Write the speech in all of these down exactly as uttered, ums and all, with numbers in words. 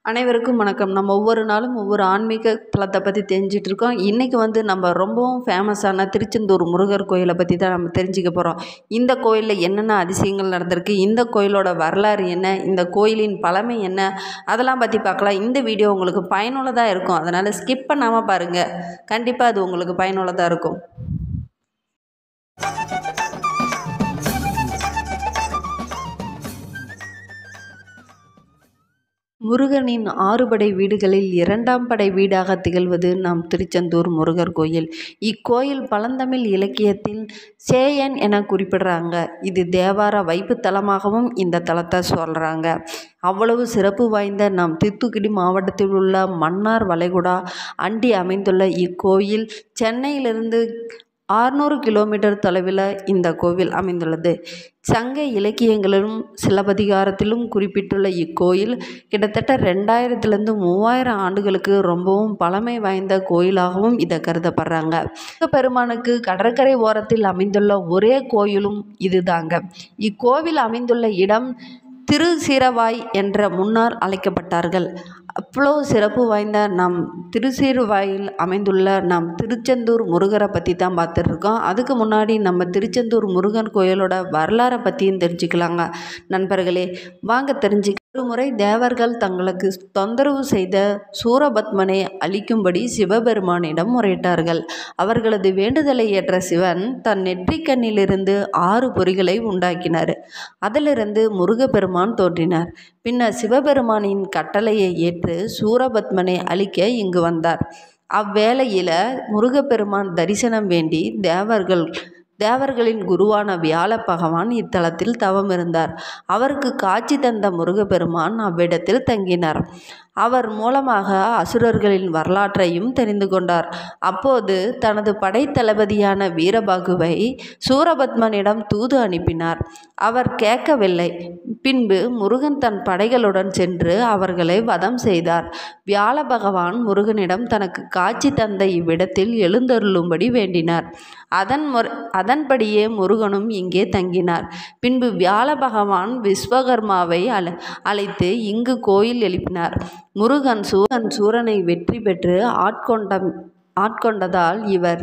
அனைவருக்கும் வணக்கம். நம்ம ஒவ்வொரு நாளும் ஒவ்வொரு ஆன்மீக தலத்தை பற்றி தெரிஞ்சிட்டு இருக்கோம். இன்றைக்கி வந்து நம்ம ரொம்பவும் ஃபேமஸான திருச்செந்தூர் முருகர் கோயிலை பற்றி தான் நம்ம தெரிஞ்சுக்க போகிறோம். இந்த கோயிலில் என்னென்ன அதிசயங்கள் நடந்திருக்கு, இந்த கோயிலோட வரலாறு என்ன, இந்த கோயிலின் பழமை என்ன, அதெல்லாம் பற்றி பார்க்கலாம். இந்த வீடியோ உங்களுக்கு பயனுள்ளதாக இருக்கும். அதனால் ஸ்கிப் பண்ணாமல் பாருங்கள். கண்டிப்பாக அது உங்களுக்கு பயனுள்ளதாக இருக்கும். முருகனின் ஆறுபடை வீடுகளில் இரண்டாம் படை வீடாக திகழ்வது நம் திருச்செந்தூர் முருகர் கோயில். இக்கோயில் பழந்தமிழ் இலக்கியத்தில் சேயன் என குறிப்பிடுறாங்க. இது தேவார வைப்பு தலமாகவும் இந்த தலத்தை சொல்கிறாங்க. அவ்வளவு சிறப்பு வாய்ந்த நம் தூத்துக்குடி மாவட்டத்தில் உள்ள மன்னார் வளைகுடா அண்டி அமைந்துள்ள இக்கோயில் சென்னையிலிருந்து ஆறுநூறு கிலோமீட்டர் தொலைவில் இந்த கோவில் அமைந்துள்ளது. சங்க இலக்கியங்களிலும் சிலப்பதிகாரத்திலும் குறிப்பிட்டுள்ள இக்கோயில் கிட்டத்தட்ட ரெண்டாயிரத்துலேருந்து மூவாயிரம் ஆண்டுகளுக்கு ரொம்பவும் பழமை வாய்ந்த கோயிலாகவும் இதை கருதப்படுறாங்க. பெருமானுக்கு கடற்கரை ஓரத்தில் அமைந்துள்ள ஒரே கோயிலும் இதுதாங்க. இக்கோவில் அமைந்துள்ள இடம் திருச்சிரவாய் என்ற முன்னர் அழைக்கப்பட்டார்கள். அவ்வளோ சிறப்பு வாய்ந்த நம் திருச்சிரவாயில் அமைந்துள்ள நம் திருச்செந்தூர் முருகரை பற்றி தான் பார்த்துட்ருக்கோம். அதுக்கு முன்னாடி நம்ம திருச்செந்தூர் முருகன் கோயிலோட வரலாறை பற்றியும் தெரிஞ்சுக்கலாங்க. நண்பர்களே, வாங்க தெரிஞ்சுக்க. ஒரு முறை தேவர்கள் தங்களுக்கு தொந்தரவு செய்த சூரபத்மனை அழிக்கும்படி சிவபெருமானிடம் முறையிட்டார்கள். அவர்களது வேண்டுதலை ஏற்ற சிவன் தன் நெற்றிக்கண்ணிலிருந்து ஆறு பொறிகளை உண்டாக்கினார். அதிலிருந்து முருகப்பெருமான் தோன்றினார். பின்னர் சிவபெருமானின் கட்டளையை ஏற்று சூரபத்மனை அழிக்க இங்கு வந்தார். அவ்வேளையில் முருகப்பெருமான் தரிசனம் வேண்டி தேவர்கள் தேவர்களின் குருவான வியாழ பகவான் இத்தலத்தில் தவம் இருந்தார். அவருக்கு காட்சி தந்த முருகப்பெருமான் அவ்விடத்தில் தங்கினார். அவர் மூலமாக அசுரர்களின் வரலாற்றையும் தெரிந்து கொண்டார். அப்போது தனது படைத்தளபதியான வீரபாகுவை சூரபத்மனிடம் தூது அனுப்பினார். அவர் கேட்கவில்லை. பின்பு முருகன் தன் படைகளுடன் சென்று அவர்களை வதம் செய்தார். வியாழ பகவான் முருகனிடம் தனக்கு காட்சி தந்த இவ்விடத்தில் எழுந்தருளும்படி வேண்டினார். அதன் முறை அதன்படியே முருகனும் இங்கே தங்கினார். பின்பு வியாழ பகவான் விஸ்வகர்மாவை அழ அழைத்து இங்கு கோயில் எழுப்பினார். முருகன் சூரன் சூரனை வெற்றி பெற்று ஆட்கொண்ட ஆட்கொண்டதால் இவர்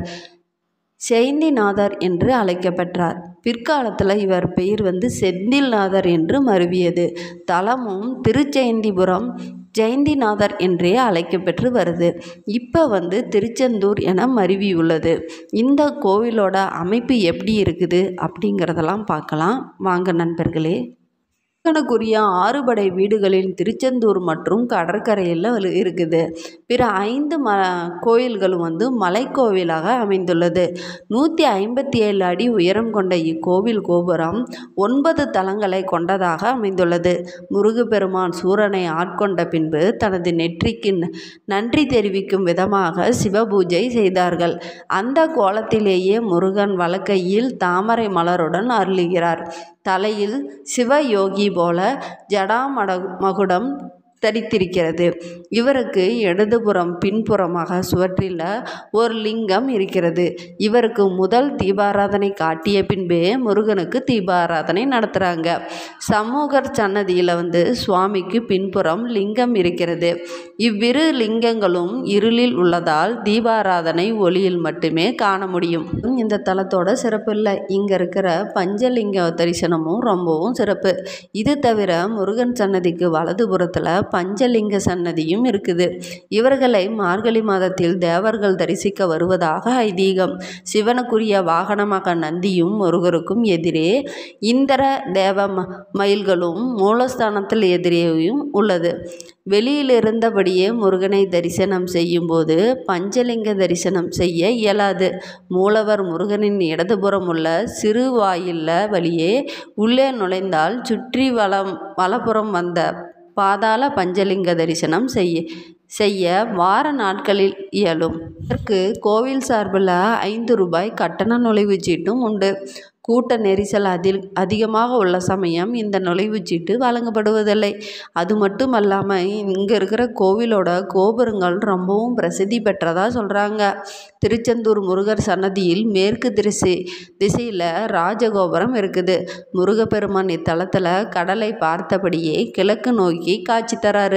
செந்திநாதர் என்று அழைக்கப்பட்டார். பிற்காலத்தில் இவர் பெயர் வந்து செந்தில்நாதர் என்று மருவியது. தலமும் திருச்செயந்திபுரம் ஜெயந்திநாதர் என்றே அழைக்கப்பெற்று வருது. இப்போ வந்து திருச்செந்தூர் என மருவியுள்ளது. இந்த கோவிலோட அமைப்பு எப்படி இருக்குது அப்படிங்கிறதெல்லாம் பார்க்கலாம். வாங்க நண்பர்களே. முருகனுக்குரிய ஆறுபடை வீடுகளில் திருச்செந்தூர் மற்றும் கடற்கரையில் இருக்குது. பிற ஐந்து ம கோயில்களும் வந்து மலைக்கோவிலாக அமைந்துள்ளது. நூற்றி ஐம்பத்தி ஏழு அடி உயரம் கொண்ட இக்கோவில் கோபுரம் ஒன்பது தலங்களை கொண்டதாக அமைந்துள்ளது. முருகப்பெருமான் சூரனை ஆட்கொண்ட பின்பு தனது நெற்றிக்கு நன்றி தெரிவிக்கும் விதமாக சிவபூஜை செய்தார்கள். அந்த கோலத்திலேயே முருகன் வலக்கையில் தாமரை மலருடன் அருளுகிறார். தலையில் சிவயோகி போல ஜடாமட மகுடம் தரித்திருக்கிறது. இவருக்கு இடதுபுறம் பின்புறமாக சுவற்றில் ஒரு லிங்கம் இருக்கிறது. இவருக்கு முதல் தீபாராதனை காட்டிய பின்பே முருகனுக்கு தீபாராதனை நடத்துகிறாங்க. சமூகர் சன்னதியில் வந்து சுவாமிக்கு பின்புறம் லிங்கம் இருக்கிறது. இவ்விரு லிங்கங்களும் இருளில் உள்ளதால் தீபாராதனை ஒளியில் மட்டுமே காண முடியும். இந்த தலத்தோட சிறப்பு இல்லை, இங்கே இருக்கிற பஞ்சலிங்க தரிசனமும் ரொம்பவும் சிறப்பு. இது தவிர முருகன் சன்னதிக்கு வலதுபுறத்தில் பஞ்சலிங்க சன்னதியும் இருக்குது. இவர்களை மார்கழி மாதத்தில் தேவர்கள் தரிசிக்க வருவதாக ஐதீகம். சிவனுக்குரிய வாகனமாக நந்தியும் முருகருக்கும் எதிரே இந்திர தேவ மயில்களும் மூலஸ்தானத்தில் எதிரேயும் உள்ளது. வெளியிலிருந்தபடியே முருகனை தரிசனம் செய்யும் போது பஞ்சலிங்க தரிசனம் செய்ய இயலாது. மூலவர் முருகனின் இடதுபுறம் உள்ள சிறு வாயில்ல வழியே உள்ளே நுழைந்தால் சுற்றி வலம் வலப்புறம் வந்த பாதாள பஞ்சலிங்க தரிசனம் செய்ய செய்ய வார நாட்களில் இயலும். இதற்கு கோவில் சார்பில் ஐந்து ரூபாய் கட்டண நுழைவுச்சீட்டும் உண்டு. கூட்ட நெரிசல் அதில் அதிகமாக உள்ள சமயம் இந்த நுழைவுச்சீட்டு வழங்கப்படுவதில்லை. அது மட்டும் அல்லாமல் இங்கே இருக்கிற கோவிலோட கோபுரங்கள் ரொம்பவும் பிரசித்தி பெற்றதாக சொல்கிறாங்க. திருச்செந்தூர் முருகர் சன்னதியில் மேற்கு திசை திசையில் ராஜகோபுரம் இருக்குது. முருகப்பெருமான் இத்தலத்தில் கடலை பார்த்தபடியே கிழக்கு நோக்கி காட்சி தராரு.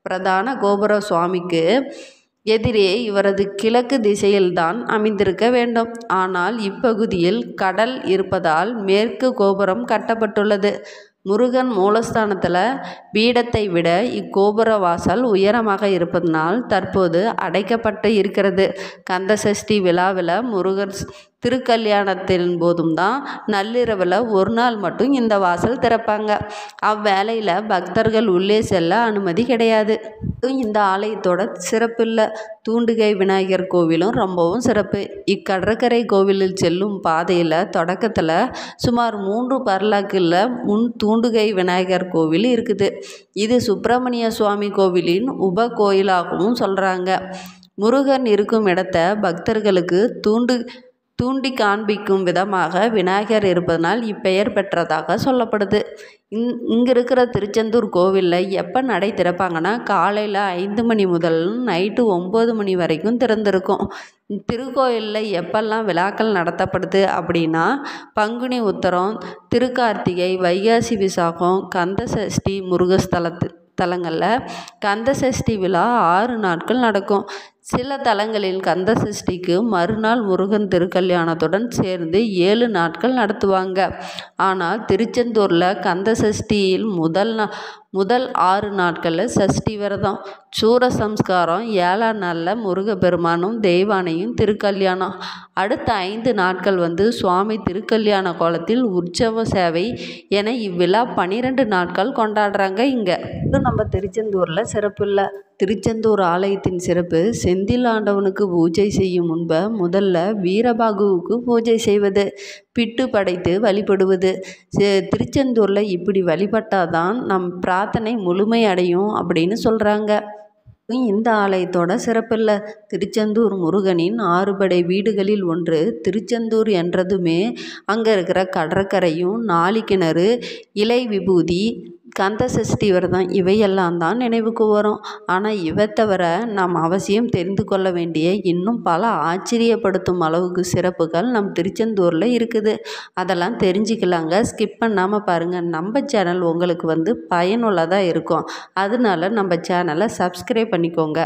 பிரதான கோபுர சுவாமிக்கு எதிரே இவரது கிழக்கு திசையில்தான் அமைந்திருக்க வேண்டும். ஆனால் இப்பகுதியில் கடல் இருப்பதால் மேற்கு கோபுரம் கட்டப்பட்டுள்ளது. முருகன் மூலஸ்தானத்தில் பீடத்தை விட இக்கோபுர வாசல் உயரமாக இருப்பதனால் தற்போது அடைக்கப்பட்டு இருக்கிறது. கந்தசஷ்டி விழாவில் முருகன் திருக்கல்யாணத்தின் போதும் தான் நள்ளிரவில் ஒரு நாள் மட்டும் இந்த வாசல் திறப்பாங்க. அவ்வேளையில் பக்தர்கள் உள்ளே செல்ல அனுமதி கிடையாது. இந்த ஆலயத்தோட சிறப்பில்லை. தூண்டுகை விநாயகர் கோவிலும் ரொம்பவும் சிறப்பு. இக்கடற்கரை கோவிலில் செல்லும் பாதையில் தொடக்கத்தில் சுமார் மூன்று பர்லாக்கில் முன் தூண்டுகை விநாயகர் கோவில் இருக்குது. இது சுப்பிரமணிய சுவாமி கோவிலின் உப கோயிலாகவும் சொல்கிறாங்க. முருகன் இருக்கும் இடத்த பக்தர்களுக்கு தூண்டு தூண்டி காண்பிக்கும் விதமாக விநாயகர் இருப்பதனால் இப்பெயர் பெற்றதாக சொல்லப்படுது. இங் இங்கே இருக்கிற திருச்செந்தூர் கோவிலில் எப்போ நடை திறப்பாங்கன்னா காலையில் ஐந்து மணி முதல் நைட்டு ஒம்பது மணி வரைக்கும் திறந்திருக்கும். திருக்கோயிலில் எப்பெல்லாம் விழாக்கள் நடத்தப்படுது அப்படின்னா பங்குனி உத்தரம், திருக்கார்த்திகை, வைகாசி விசாகம், கந்தசஷ்டி முருகஸ்தலத்து தலங்களில் கந்தசஷ்டி விழா ஆறு நாட்கள் நடக்கும். சில தலங்களில் கந்தசஷ்டிக்கு மறுநாள் முருகன் திருக்கல்யாணத்துடன் சேர்ந்து ஏழு நாட்கள் நடத்துவாங்க. ஆனால் திருச்செந்தூரில் கந்தசஷ்டியில் முதல் நா முதல் ஆறு நாட்களில் சஷ்டி விரதம், சூரசம்ஸ்காரம், ஏழாம் நாளில் முருகப்பெருமானும் தெய்வானையும் திருக்கல்யாணம். அடுத்த ஐந்து நாட்கள் வந்து சுவாமி திருக்கல்யாண கோலத்தில் உற்சவ சேவை என இவ்விழா பன்னிரெண்டு நாட்கள் கொண்டாடுறாங்க. இங்கே நம்ம திருச்செந்தூரில் சிறப்பு இல்லை. திருச்செந்தூர் ஆலயத்தின் சிறப்பு செந்தில் ஆண்டவனுக்கு பூஜை செய்யும் முன்பு முதல்ல வீரபாகுவுக்கு பூஜை செய்வது, பிட்டு படைத்து வழிபடுவது. திருச்செந்தூரில் இப்படி வழிபட்டாதான் நம் பிரார்த்தனை முழுமை அடையும் அப்படின்னு சொல்கிறாங்க. இந்த ஆலயத்தோட சிறப்பில்லை. திருச்செந்தூர் முருகனின் ஆறுபடை வீடுகளில் ஒன்று. திருச்செந்தூர் என்றதுமே அங்கே இருக்கிற கடற்கரையும் நாளிக்கிணறு, இலை விபூதி, கந்தசஷ்டி விரதம் இவையெல்லாம் தான் நினைவுக்கு வரும். ஆனால் இவை தவிர நாம் அவசியம் தெரிந்து கொள்ள வேண்டிய இன்னும் பல ஆச்சரியப்படுத்தும் அளவுக்கு சிறப்புகள் நம் திருச்செந்தூரில் இருக்குது. அதெல்லாம் தெரிஞ்சுக்கலாங்க. ஸ்கிப் பண்ணாமல் பாருங்கள். நம்ம சேனல் உங்களுக்கு வந்து பயனுள்ளதாக இருக்கும். அதனால நம்ம சேனலை சப்ஸ்கிரைப் பண்ணிக்கோங்க.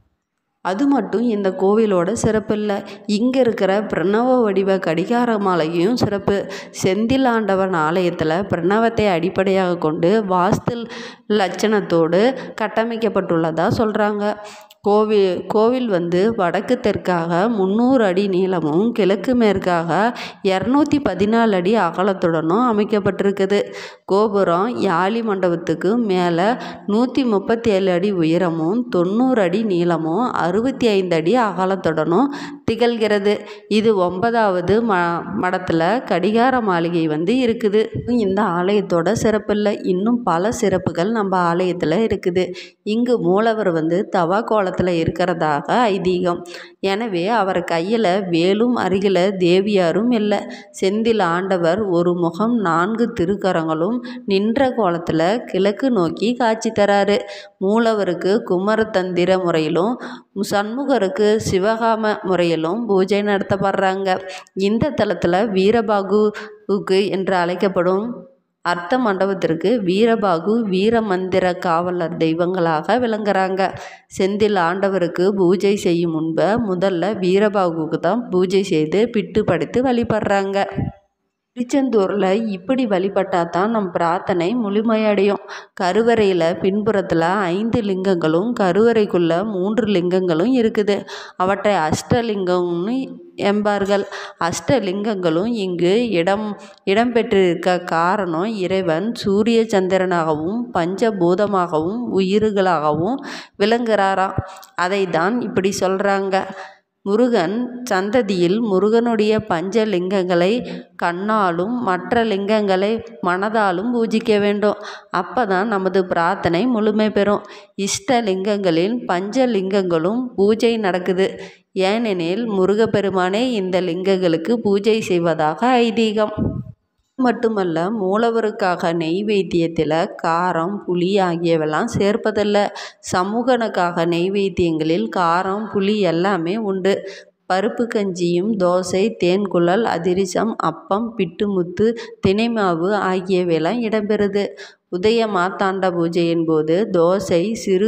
அது மட்டும் இந்த கோவிலோட சிறப்பு இல்லை. இங்கே இருக்கிற பிரணவ வடிவ கடிகார மாலையும் சிறப்பு. செந்தில் ஆண்டவன் ஆலயத்தில் பிரணவத்தை அடிப்படையாக கொண்டு வாஸ்து லட்சணத்தோடு கட்டமைக்கப்பட்டுள்ளதாக சொல்கிறாங்க. கோவில் கோவில் வந்து வடக்கு தெற்காக முந்நூறு அடி நீளமும் கிழக்கு மேற்காக இரநூத்தி பதினாலு அடி அகலத்துடனும் அமைக்கப்பட்டிருக்குது. கோபுரம் யாழி மண்டபத்துக்கு மேலே நூற்றி முப்பத்தி ஏழு அடி உயரமும் தொண்ணூறு அடி நீளமும் அறுபத்தி ஐந்து அடி அகலத்துடனும் திகழ்கிறது. இது ஒன்பதாவது ம மடத்தில் கடிகார மாளிகை வந்து இருக்குது. இந்த ஆலயத்தோட சிறப்பில்லை. இன்னும் பல சிறப்புகள் நம்ம ஆலயத்தில் இருக்குது. இங்கு மூலவர் வந்து தவா கோலத்தில் இருக்கிறதாக ஐதீகம். எனவே அவர் கையில் வேலும் அருகில் தேவியாரும் இல்லை. செந்தில் ஆண்டவர் ஒரு முகம் நான்கு திருக்கரங்களும் நின்ற கோலத்தில் கிழக்கு நோக்கி காட்சி தராரு. மூலவருக்கு குமரதந்திர முறையிலும் சண்முகருக்கு சிவகாம முறையிலும் பூஜை நடத்தப்படுறாங்க. இந்த தலத்தில் வீரபாகுவுக்கு என்று அழைக்கப்படும் அர்த்த மண்டபத்திற்கு வீரபாகு வீரமந்திர காவலர் தெய்வங்களாக விளங்குறாங்க. செந்தில் ஆண்டவருக்கு பூஜை செய்யும் முன்பு முதல்ல வீரபாகுவுக்கு தான் பூஜை செய்து பிட்டு படைத்து வழிபடுறாங்க. திருச்செந்தூரில் இப்படி வழிபட்டால் தான் நம் பிரார்த்தனை முழுமையடையும். கருவறையில் பின்புறத்தில் ஐந்து லிங்கங்களும் கருவறைக்குள்ளே மூன்று லிங்கங்களும் இருக்குது. அவற்றை அஷ்டலிங்கம்னு என்பார்கள். அஷ்டலிங்கங்களும் இங்கு இடம் இடம்பெற்றிருக்க காரணம் இறைவன் சூரிய சந்திரனாகவும் பஞ்சபூதமாகவும் உயிர்களாகவும் விளங்குகிறாராம். அதை தான் இப்படி சொல்கிறாங்க. முருகன் சந்ததியில் முருகனுடைய பஞ்ச லிங்கங்களை கண்ணாலும் மற்ற லிங்கங்களை மனதாலும் பூஜிக்க வேண்டும். அப்போ தான் நமது பிரார்த்தனை முழுமை பெறும். இஷ்ட லிங்கங்களில் பஞ்ச லிங்கங்களும் பூஜை நடக்குது. ஏனெனில் முருகப்பெருமானே இந்த லிங்கங்களுக்கு பூஜை செய்வதாக ஐதீகம். மட்டுமல்ல, மூலவருக்காக நெய்வேத்தியத்தில் காரம், புளி ஆகியவெல்லாம் சேர்ப்பதில்லை. சமூகனுக்காக நெய்வேத்தியங்களில் காரம், புளி எல்லாமே உண்டு. பருப்பு கஞ்சியும் தோசை, தேன்குழல், அதிரிசம், அப்பம், பிட்டுமுத்து, தினைமாவு ஆகியவையெல்லாம் இடம்பெறுது. உதய மார்த்தாண்ட பூஜையின் போது தோசை, சிறு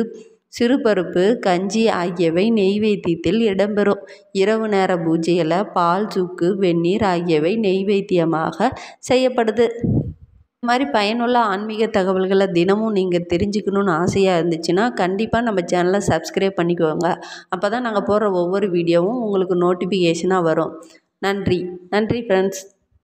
சிறுபருப்பு கஞ்சி ஆகியவை நெய்வேத்தியத்தில் இடம்பெறும். இரவு நேர பூஜையில் பால் சுக்கு வெந்நீர் ஆகியவை நெய்வேத்தியமாக செய்யப்படுது. இந்த மாதிரி பயனுள்ள ஆன்மீக தகவல்களை தினமும் நீங்கள் தெரிஞ்சுக்கணுன்னு ஆசையாக இருந்துச்சுன்னா கண்டிப்பாக நம்ம சேனலை சப்ஸ்கிரைப் பண்ணிக்கோங்க. அப்போ தான் நாங்கள் போடுற ஒவ்வொரு வீடியோவும் உங்களுக்கு நோட்டிஃபிகேஷனாக வரும். நன்றி நன்றி ஃப்ரெண்ட்ஸ்.